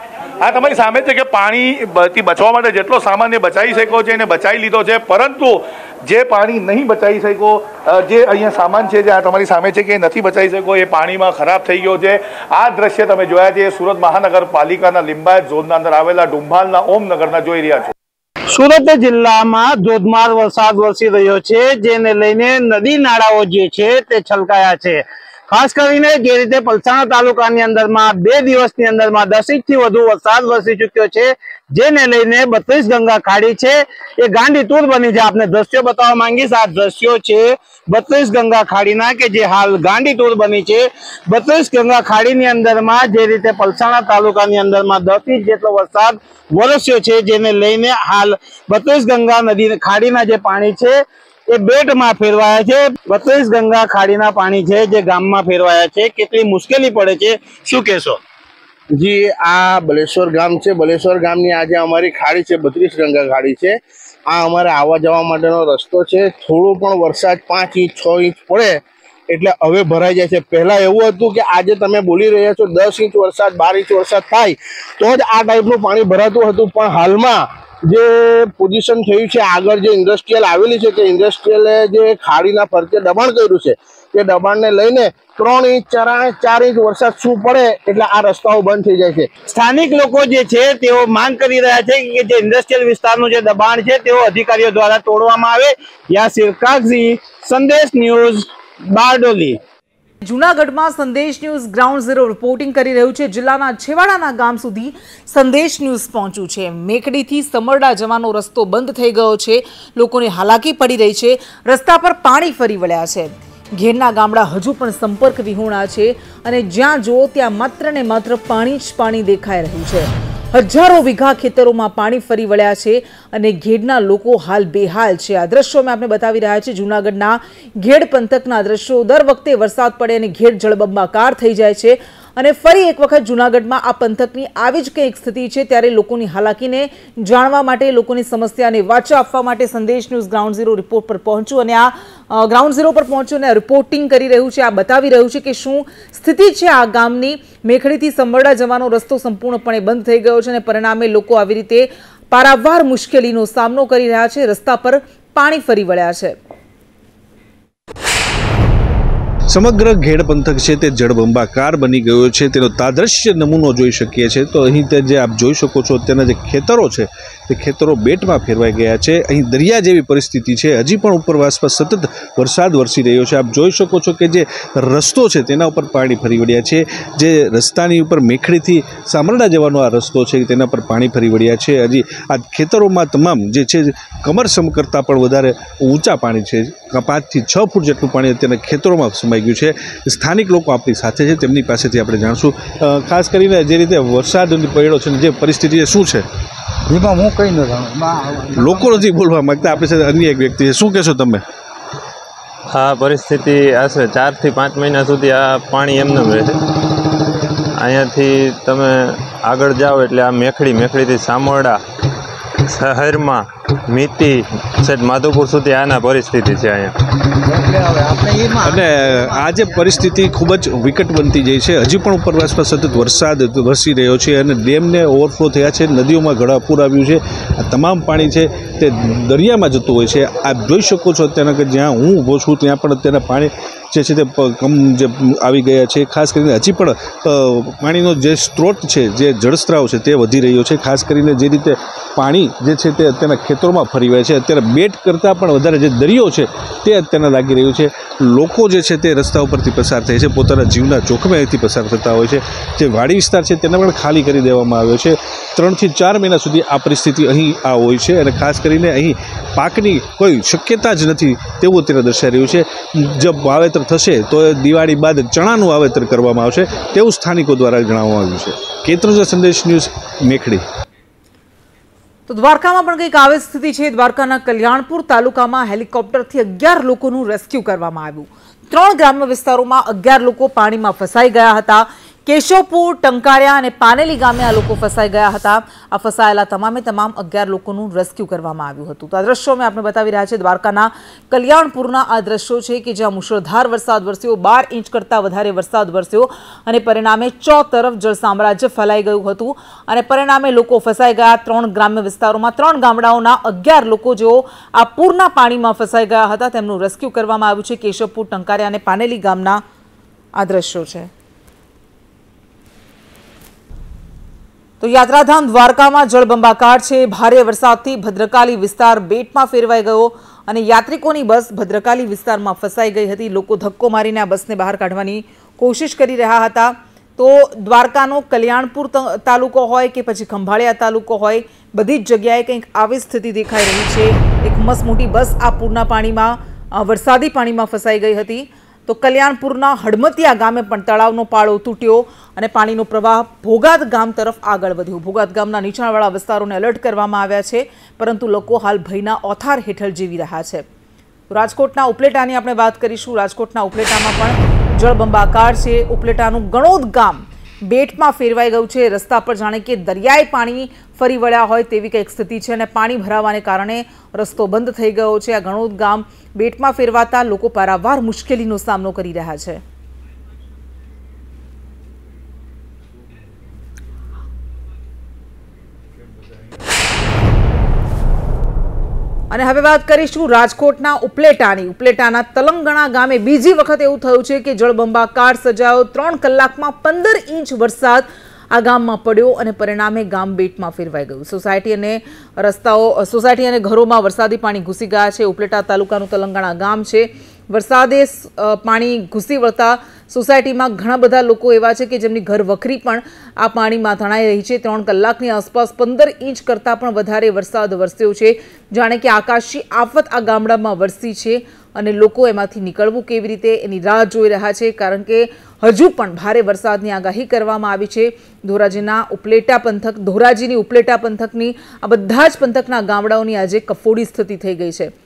આ તમારી સામે છે કે પાણીથી બચવા માટે જેટલો સામાન્ય બચાવી શક્યો છે એને બચાવી લીધો છે, પરંતુ જે પાણી નહીં બચાવી શક્યો, જે અહીંયા સામાન છે જે આ તમારી સામે છે કે નથી બચાવી શક્યો, એ પાણીમાં ખરાબ થઈ ગયો છે। આ દ્રશ્ય તમે જોયા છે સુરત મહાનગરપાલિકાના લિંબાયત ઝોનના અંદર આવેલા ડુંભાલના ઓમનગરના જોઈ રહ્યા છો। સુરત જિલ્લામાં ધોધમાર વરસાદ વરસી રહ્યો છે, જેને લઈને નદી નાળાઓ જે છે તે છલકાયા છે। ખાસ કરીને જે રીતે પલસાણા તાલુકાની અંદરમાં બે દિવસની અંદરમાં દસ ઇંચથી વધુ વરસાદ વરસી ચૂક્યો છે, જેને લઈને બત્રીસ ગંગા ખાડી છે એ ગાંડીતુર બની છે। આપને દ્રશ્યો બતાવવા માંગીશ, આ દ્રશ્યો છે બત્રીસ ગંગા ખાડીના કે જે હાલ ગાંડીતુર બની છે। બત્રીસ ગંગા ખાડીની અંદરમાં જે રીતે પલસાણા તાલુકાની અંદરમાં દસ ઇંચ જેટલો વરસાદ વરસ્યો છે, જેને લઈને હાલ બત્રીસ ગંગા નદી ખાડીના જે પાણી છે એ બેટમાં ફેરવાયા છે। બત્રીસ ગંગા ખાડીના પાણી છે જે ગામમાં ફેરવાયા છે, કેટલી મુશ્કેલી પડે છે, શું કહેશો? જી, આ બલેશ્વર ગામ છે। બલેશ્વર ગામની આજે અમારી ખાડી છે, બત્રીસ ગંગા ખાડી છે। આ અમારે આવવા જવા માટેનો રસ્તો છે। થોડો પણ વરસાદ પાંચ ઇંચ છ ઇંચ પડે એટલે હવે ભરાઈ જાય છે। પહેલા એવું હતું કે આજે તમે બોલી રહ્યા છો દસ ઇંચ વરસાદ બાર ઇંચ વરસાદ થાય તો જ આ ટાઈપનું પાણી ભરાતું હતું, પણ હાલમાં જે પોઝિશન થયું છે, આગળ જે ઇન્ડસ્ટ્રીયલ આવેલી છે તે ઇન્ડસ્ટ્રીયલે જે ખાડીના ફરતે દબાણ કર્યું છે, તે દબાણને લઈને ત્રણ ઇંચ ચાર ચાર ઇંચ વરસાદ શું પડે એટલે આ રસ્તાઓ બંધ થઈ જાય છે। સ્થાનિક લોકો જે છે તેઓ માંગ કરી રહ્યા છે કે જે ઇન્ડસ્ટ્રીયલ વિસ્તારનું જે દબાણ છે તેઓ અધિકારીઓ દ્વારા તોડવામાં આવે। યાસીર કાગઝી, સંદેશ ન્યૂઝ, બારડોલી। જૂનાગઢમાં સંદેશ ન્યૂઝ ગ્રાઉન્ડ ઝીરો રિપોર્ટિંગ કરી રહ્યું છે। જિલ્લાના છેવાડાના ગામ સુધી સંદેશ ન્યૂઝ પહોંચ્યું છે। મેકડીથી સમરડા જવાનો રસ્તો બંધ થઈ ગયો છે, લોકોને હાલાકી પડી રહી છે, રસ્તા પર પાણી ફરી વળ્યા છે। ઘેરના ગામડા હજુ પણ સંપર્ક વિહોણા છે અને જ્યાં જુઓ ત્યાં માત્ર ને માત્ર પાણી જ પાણી દેખાઈ રહ્યું છે। હજારો વીઘા ખેતરોમાં પાણી ફરી વળ્યા છે અને ઘેડના લોકો હાલ બેહાલ છે। આ દ્રશ્યો અમે આપને બતાવી રહ્યા છીએ જૂનાગઢના ઘેડ પંથકના દ્રશ્યો। દર વખતે વરસાદ પડે અને ઘેડ જળબંબાકાર થઈ જાય છે અને ફરી એક વખત જૂનાગઢમાં આ પંથકની આવી જ કંઈક સ્થિતિ છે, ત્યારે લોકોની હાલાકીને જાણવા માટે, લોકોની સમસ્યાને વાચા આપવા માટે સંદેશ ન્યૂઝ ગ્રાઉન્ડ ઝીરો રિપોર્ટ પર પહોંચ્યું અને આ ગ્રાઉન્ડ ઝીરો પર પહોંચ્યું અને રિપોર્ટિંગ કરી રહ્યું છે। આ બતાવી રહ્યું છે કે શું સ્થિતિ છે આ ગામની। મેખડીથી સંબરડા જવાનો રસ્તો સંપૂર્ણપણે બંધ થઈ ગયો છે અને પરિણામે લોકો આવી રીતે પારાવાર મુશ્કેલીનો સામનો કરી રહ્યા છે। રસ્તા પર પાણી ફરી વળ્યા છે। સમગ્ર ઘેડ પંથક છે તે જળબંબાકાર બની ગયો છે, તેનો તાદ્રશ્ય નમૂનો જોઈ શકીએ છીએ। તો અહીં તે જે આપ જોઈ શકો છો તેના જે ખેતરો છે તે ખેતરો બેટમાં ફેરવાઈ ગયા છે। અહીં દરિયા જેવી પરિસ્થિતિ છે, હજી પણ ઉપરવાસમાં સતત વરસાદ વરસી રહ્યો છે। આપ જોઈ શકો છો કે જે રસ્તો છે તેના ઉપર પાણી ફરી વળ્યા છે। જે રસ્તાની ઉપર મેખડીથી સામરડા જવાનો આ રસ્તો છે તેના પર પાણી ફરી વળ્યા છે। હજી આ ખેતરોમાં તમામ જે છે કમરસમ કરતાં પણ વધારે ઊંચા પાણી છે, પાંચથી છ ફૂટ જેટલું પાણી અત્યારે ખેતરોમાં સમાઈ ગયું છે। સ્થાનિક લોકો આપણી સાથે છે, તેમની પાસેથી આપણે જાણશું ખાસ કરીને જે રીતે વરસાદ પડ્યો છે જે પરિસ્થિતિ છે શું છે એમાં હું કઈ ન જાણું। લોકો નથી બોલવા માંગતા, આપણી સાથે અન્ય એક વ્યક્તિ છે, શું કહેશો તમે? આ પરિસ્થિતિ આશરે ચારથી પાંચ મહિના સુધી આ પાણી એમને રહે છે। અહીંયાથી તમે આગળ જાઓ એટલે આ મેખડી મેખડીથી સામરડા શહેરમાં મીતી સેટ માધુપુર સુધી આના પરિસ્થિતિ છે અહીંયા। અને આ જે પરિસ્થિતિ ખૂબ જ વિકટ બનતી જાય છે। હજી પણ ઉપરવાસમાં સતત વરસાદ વરસી રહ્યો છે અને ડેમને ઓવરફ્લો થયા છે, નદીઓમાં ઘણા પૂર આવ્યું છે। આ તમામ પાણી છે તે દરિયામાં જતું હોય છે। આપ જોઈ શકો છો અત્યારે કે જ્યાં હું ઊભો છું ત્યાં પણ અત્યારે પાણી જે છે તે કમ જે આવી ગયા છે। ખાસ કરીને હજી પણ પાણીનો જે સ્ત્રોત છે, જે જળસ્ત્રાવ છે તે વધી રહ્યો છે। ખાસ કરીને જે રીતે પાણી જે છે તે અત્યારના ખેતરોમાં ફરી વળે છે, અત્યારે બેટ કરતાં પણ વધારે જે દરિયો છે તે અત્યારના લાગી રહ્યું છે। લોકો જે છે તે રસ્તા ઉપરથી પસાર થાય છે, પોતાના જીવના જોખમે અહીંથી પસાર થતા હોય છે। જે વાડી વિસ્તાર છે તેને પણ ખાલી કરી દેવામાં આવ્યો છે। ત્રણથી ચાર મહિના સુધી આ પરિસ્થિતિ અહીં આ હોય છે અને ખાસ કરીને અહીં પાકની કોઈ શક્યતા જ નથી તેવું અત્યારે દર્શાઈ રહ્યું છે। જો વાવેતર થશે તો દિવાળી બાદ ચણાનું વાવેતર કરવામાં આવશે તેવું સ્થાનિકો દ્વારા જણાવવામાં આવ્યું છે। કેતરજ સંદેશ ન્યૂઝ, મેખડી। તો દ્વારકામાં પણ કંઈક આવી સ્થિતિ છે। દ્વારકાના કલ્યાણપુર તાલુકામાં હેલિકોપ્ટરથી અગિયાર લોકોનું રેસ્ક્યુ કરવામાં આવ્યું। ત્રણ ગ્રામ્ય વિસ્તારોમાં અગિયાર લોકો પાણીમાં ફસાઈ ગયા હતા। કેશવપુર, ટંકારિયા અને પાનેલી ગામે આ લોકો ફસાઈ ગયા હતા. આ ફસાયેલા તમામે તમામ અગિયાર લોકોનું રેસ્ક્યુ કરવામાં આવ્યું હતું. તો આ દ્રશ્યો મેં આપણે બતાવી રહ્યા છે દ્વારકાના કલ્યાણપુરના આ દ્રશ્યો છે કે જ્યાં મુશળધાર વરસાદ વરસ્યો, બાર ઇંચ કરતાં વધારે વરસાદ વરસ્યો અને પરિણામે ચો તરફ જળ સામ્રાજ્ય ફેલાઈ ગયું હતું અને પરિણામે લોકો ફસાઈ ગયા. ત્રણ ગ્રામ્ય વિસ્તારોમાં ત્રણ ગામડાઓના અગિયાર લોકો જેઓ આ પૂરના પાણીમાં ફસાઈ ગયા હતા તેમનું રેસ્ક્યુ કરવામાં આવ્યું છે. કેશવપુર, ટંકારિયા અને પાનેલી ગામના આ દ્રશ્યો છે. તો યાત્રાધામ દ્વારકામાં જળબંબાકાર છે. ભારે વરસાદથી ભદ્રકાલી વિસ્તાર બેટમાં ફેરવાઈ ગયો અને યાત્રિકોની બસ ભદ્રકાલી વિસ્તારમાં ફસાઈ ગઈ હતી. લોકો ધક્કો મારીને આ બસને બહાર કાઢવાની કોશિશ કરી રહ્યા હતા. તો દ્વારકાનો કલ્યાણપુર તાલુકો હોય કે પછી ખંભાળિયા તાલુકો હોય, બધી જ જગ્યાએ કંઈક આવી સ્થિતિ દેખાઈ રહી છે. એક મસ્ત મોટી બસ આ પૂરના પાણીમાં, વરસાદી પાણીમાં ફસાઈ ગઈ હતી. તો કલ્યાણપુરના હડમતિયા ગામે પણ તળાવનો પાળો તૂટ્યો અને પાણીનો પ્રવાહ ભોગાત ગામ તરફ આગળ વધ્યો. ભોગાત ગામના નીચાણવાળા વિસ્તારોને એલર્ટ કરવામાં આવ્યા છે, પરંતુ લોકો હાલ ભયના ઓથાર હેઠળ જીવી રહ્યા છે. રાજકોટના ઉપલેટાની આપણે વાત કરીશું. રાજકોટના ઉપલેટામાં પણ જળબંબાકાર છે. ઉપલેટાનું ગણોદ ગામ બેટમાં ફેરવાઈ ગયું છે. રસ્તા પર જાણે કે દરિયાઈ પાણી ફરી વળ્યા હોય તેવી કંઈક સ્થિતિ છે અને પાણી ભરાવાને કારણે રસ્તો બંધ થઈ ગયો છે. આ ગણોદ ગામ બેટમાં ફેરવાતા લોકો પારાવાર મુશ્કેલીનો સામનો કરી રહ્યા છે. અને હવે વાત કરીશું રાજકોટના ઉપલેટાની. ઉપલેટાના તલંગણા ગામે બીજી વખત એવું થયું છે કે જળબંબાકાર સર્જાયો. ત્રણ કલાકમાં પંદર ઇંચ વરસાદ આ ગામમાં પડ્યો અને પરિણામે ગામ બેટમાં ફેરવાઈ ગયું. સોસાયટી અને રસ્તાઓ સોસાયટી અને ઘરોમાં વરસાદી પાણી ઘૂસી ગયા છે. ઉપલેટા તાલુકાનું તલંગણા ગામ છે. વરસાદે પાણી ઘૂસી વળતા સોસાયટીમાં ઘણા બધા લોકો એવા છે કે જેમની ઘર વખરી પણ આ પાણીમાં તણાઈ રહી છે. ત્રણ કલાકની આસપાસ પંદર ઇંચ કરતાં પણ વધારે વરસાદ વરસ્યો છે. જાણે કે આકાશી આફત આ ગામડામાં વરસી છે અને લોકો એમાંથી નીકળવું કેવી રીતે એની રાહ જોઈ રહ્યા છે, કારણ કે હજુ પણ ભારે વરસાદની આગાહી કરવામાં આવી છે. ધોરાજીના ઉપલેટા પંથક ધોરાજીની ઉપલેટા પંથકની આ બધા જ પંથકના ગામડાઓની આજે કફોડી સ્થિતિ થઈ ગઈ છે.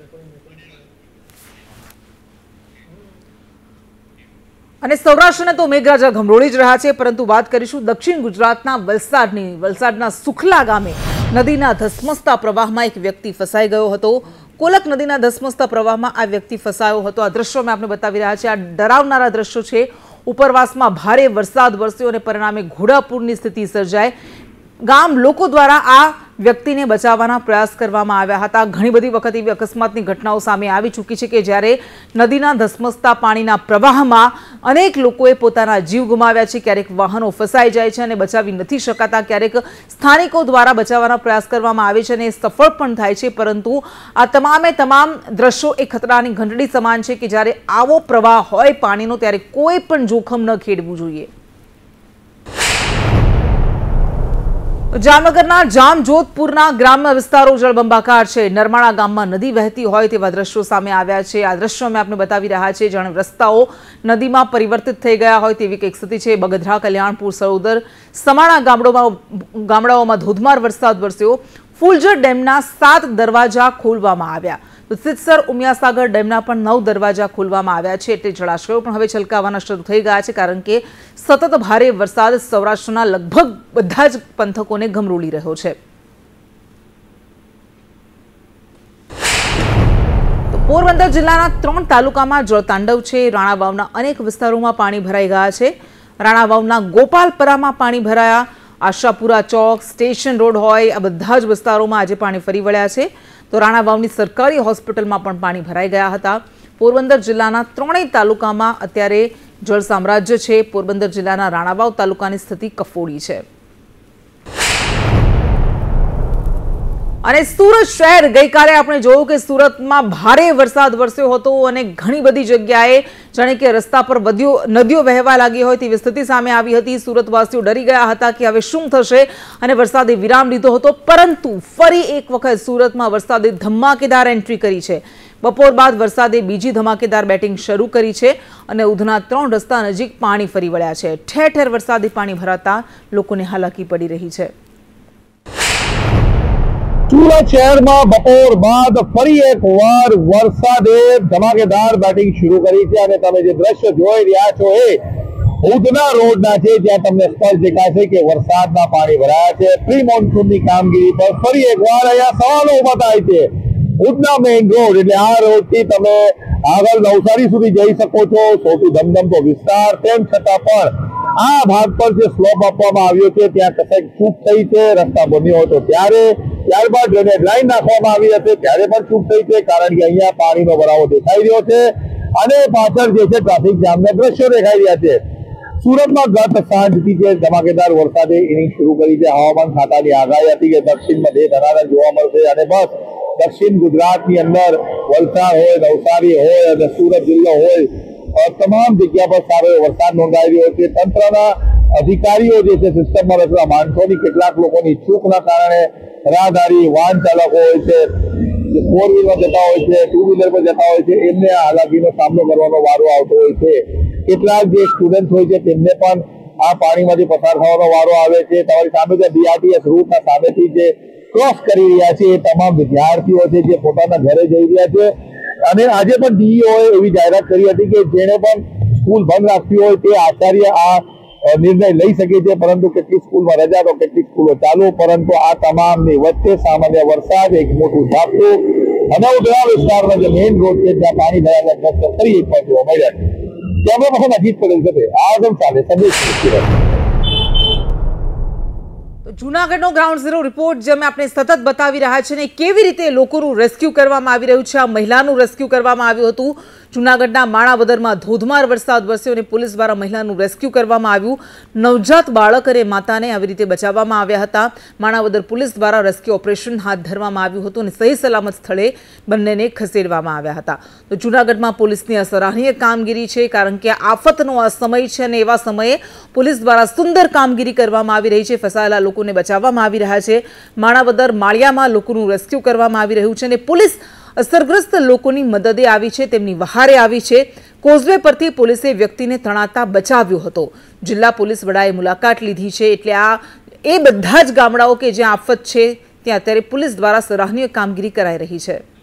અને સૌરાષ્ટ્રને તો મેઘરાજા ગમરોળી જ રહ્યા છે, પરંતુ વાત કરીશું દક્ષિણ ગુજરાતના વલસાડની. વલસાડના સુખલા ગામે નદીના ધસમસતા પ્રવાહમાં એક વ્યક્તિ ફસાઈ ગયો હતો. કોલક નદીના ધસમસતા પ્રવાહમાં આ વ્યક્તિ ફસાયો હતો. આ દ્રશ્યો મેં આપણે બતાવી રહ્યા છે. આ ડરાવનારા દ્રશ્યો છે. ઉપરવાસમાં ભારે વરસાદ વરસ્યો અને પરિણામે ઘોડાપૂરની સ્થિતિ સર્જાય. ગામ લોકો દ્વારા આ વ્યક્તિને બચાવવાના પ્રયાસ કરવામાં આવ્યા હતા. ઘણી બધી વખત એવી અકસ્માતની ઘટનાઓ સામે આવી ચૂકી છે કે જ્યારે નદીના ધસમસતા પાણીના પ્રવાહમાં અનેક લોકોએ પોતાના જીવ ગુમાવ્યા છે. ક્યારેક વાહનો ફસાઈ જાય છે અને બચાવી નથી શકાતા. ક્યારેક સ્થાનિકો દ્વારા બચાવવાના પ્રયાસ કરવામાં આવે છે અને સફળ પણ થાય છે. પરંતુ આ તમામે તમામ દ્રશ્યો એ ખતરાની ઘંટડી સમાન છે કે જ્યારે આવો પ્રવાહ હોય પાણીનો ત્યારે કોઈ પણ જોખમ ન ખેડવું જોઈએ. જામનગરના જામજોધપુરના ગ્રામ્ય વિસ્તારો જળબંબાકાર છે. નરમાણા ગામમાં નદી વહેતી હોય તેવા દ્રશ્યો સામે આવ્યા છે. આ દ્રશ્યો મેં આપને બતાવી રહ્યા છે. જાણે રસ્તાઓ નદીમાં પરિવર્તિત થઈ ગયા હોય તેવી કંઈક સ્થિતિ છે. બગધરા, કલ્યાણપુર, સરોદર, સમાણા ગામડાઓમાં ગામડાઓમાં ધોધમાર વરસાદ વરસ્યો. ફૂલજર ડેમના સાત દરવાજા ખોલવામાં આવ્યા. તો સિદ્ધસર ઉમિયાસાગર ડેમના પણ નવ દરવાજા ખોલવામાં આવ્યા છે. એટલે જળાશયો પણ હવે છલકાવાના શરૂ થઈ ગયા છે, કારણ કે સતત ભારે વરસાદ સૌરાષ્ટ્રના લગભગ બધા જ પંથકોને ગમરોળી રહ્યો છે. તો પોરબંદર જિલ્લાના ત્રણ તાલુકામાં જળતાંડવ છે. રાણાવાવના અનેક વિસ્તારોમાં પાણી ભરાઈ ગયા છે. રાણાવાવના ગોપાલપરામાં પાણી ભરાયા. આશાપુરા ચોક, સ્ટેશન રોડ હોય, આ બધા જ વિસ્તારોમાં આજે પાણી ફરી વળ્યા છે. તો રાણાવાવની સરકારી હોસ્પિટલમાં પણ પાણી ભરાઈ ગયા હતા. પોરબંદર જિલ્લાના ત્રણેય તાલુકામાં અત્યારે જળ સામ્રાજ્ય છે. પોરબંદર જિલ્લાના રાણાવાવ તાલુકાની સ્થિતિ કફોડી છે. અને સુરત શહેર ગઈકાલે આપણે જોયું કે સુરતમાં ભારે વરસાદ વરસ્યો હતો અને ઘણી બધી જગ્યાએ જાણે કે રસ્તા પર વધ્યો નદીઓ વહેવા લાગી હોય તેવી સ્થિતિ સામે આવી હતી. સુરતવાસીઓ ડરી ગયા હતા કે હવે શું થશે અને વરસાદે વિરામ લીધો હતો. પરંતુ ફરી એક વખત સુરતમાં વરસાદે ધમાકેદાર એન્ટ્રી કરી છે. બપોર બાદ વરસાદે બીજી ધમાકેદાર બેટિંગ શરૂ કરી છે અને ઉધના ત્રણ રસ્તા નજીક પાણી ફરી વળ્યા છે. ઠેર ઠેર વરસાદી પાણી ભરાતા લોકોને હાલાકી પડી રહી છે. સુરત શહેરમાં બપોર બાદ ફરી એક વાર વરસાદે ધમાકેદાર બેટિંગ શરૂ કરી છે અને તમે જે દ્રશ્ય જોઈ રહ્યા છો એ ઉધના રોડના છે, જ્યાં તમને સ્પષ્ટ દેખાશે કે વરસાદના પાણી ભરાયા છે. પ્રી મોન્સૂનની કામગીરી પર ફરી એકવાર અહીંયા સવાલો ઉભા થાય છે. ઉધના મેઇન રોડ એટલે આ રોડથી તમે આગળ નવસારી સુધી જઈ શકો છો, સૌથી ધમધમતો વિસ્તાર. તેમ છતાં પણ આ ભાગ પર જે સ્લોપ આપવામાં આવ્યો છે ત્યાં કશેક ચૂક થઈ છે. રસ્તા બન્યો હતો ત્યારે, ત્યારબાદ ડ્રેનેજ લાઈન નાખવામાં આવી હતી ત્યારે પણ ચૂક થઈ છે, કારણ કે અહીંયા પાણીનો ભરાવો દેખાઈ રહ્યો છે અને પાછળ જે છે ટ્રાફિક જામના દ્રશ્યો દેખાઈ રહ્યા છે. સુરતમાં ગત સાંજથી જે ધમાકેદાર વરસાદે ઇનિંગ શરૂ કરી છે. હવામાન ખાતાની આગાહી હતી કે દક્ષિણમાં બે ધનાધન જોવા મળશે અને બસ દક્ષિણ ગુજરાતની અંદર વલસાડ હોય, નવસારી હોય અને સુરત જિલ્લો હોય, તમામ જગ્યા પર સારો વરસાદ નોંધાઈ રહ્યો છે. તંત્રના અધિકારીઓ જે છે સિસ્ટમમાં રહેલા માણસોની કેટલાક લોકોની ચૂકના કારણે રાહદારી વાહન ચાલકો હોય છે, ફોર વ્હીલર જતા હોય છે, ટુ વ્હીલર પર જતા હોય છે, એમને આ હાલાકીનો સામનો કરવાનો વારો આવતો હોય છે. કેટલાક જે સ્ટુડન્ટ હોય છે તેમને પણ આ પાણીમાંથી પસાર થવાનો વારો આવે છે. તમારી સામે જે બીઆરટીએસ રૂટના સામેથી જે ક્રોસ કરી રહ્યા છે એ તમામ વિદ્યાર્થીઓ છે જે પોતાના ઘરે જઈ રહ્યા છે. અને આજે પણ ડીઈઓએ એવી જાહેરાત કરી હતી કે જેને પણ સ્કૂલ બંધ રાખવી હોય તે આચાર્ય આ નિર્ણય લઈ શકે છે, પરંતુ કેટલીક સ્કૂલમાં રજા તો કેટલીક સ્કૂલો ચાલુ. પરંતુ આ તમામની વચ્ચે સામાન્ય વરસાદ, એક મોટું ઝાપટું અને ઉધના વિસ્તારમાં જે મેઇન રોડ છે ત્યાં પાણી ભરાયા દ્રશ્ય ફરી એકવાર જોવા મળ્યા છે. કેમેરા પર્સન અજીત પટેલ સાથે આઝમ સાથે સંદેશ. જૂનાગઢનો ગ્રાઉન્ડ ઝીરો રિપોર્ટ જે અમે આપણે સતત બતાવી રહ્યા છે ને કેવી રીતે લોકોનું રેસ્ક્યુ કરવામાં આવી રહ્યું છે. આ મહિલાનું રેસ્ક્યુ કરવામાં આવ્યું હતું. જૂનાગઢના માણાવદરમાં ધોધમાર વરસાદ વરસ્યો અને પોલીસ દ્વારા મહિલાનું રેસ્ક્યુ કરવામાં આવ્યું. નવજાત બાળક અને માતાને આવી રીતે બચાવવામાં આવ્યા હતા. માણાવદર પોલીસ દ્વારા રેસ્ક્યુ ઓપરેશન હાથ ધરવામાં આવ્યું હતું અને સહી સલામત સ્થળે બંનેને ખસેડવામાં આવ્યા હતા. તો જૂનાગઢમાં પોલીસની આ સરાહનીય કામગીરી છે, કારણ કે આફતનો આ સમય છે અને એવા સમયે પોલીસ દ્વારા સુંદર કામગીરી કરવામાં આવી રહી છે. ફસાયેલા લોકોને બચાવવામાં આવી રહ્યા છે. માણાવદર માળિયામાં લોકોનું રેસ્ક્યુ કરવામાં આવી રહ્યું છે અને પોલીસ અસરગ્રસ્ત લોકોની મદદે આવી છે, તેમની વહારે આવી છે. કોઝવે પરથી પોલીસે વ્યક્તિને તણાતા બચાવ્યો હતો. જિલ્લા પોલીસ વડાએ મુલાકાત લીધી છે. એટલે આ એ બધા જ ગામડાઓ કે જ્યાં આફત છે ત્યાં અત્યારે પોલીસ દ્વારા સરાહનીય કામગીરી કરાઈ રહી છે.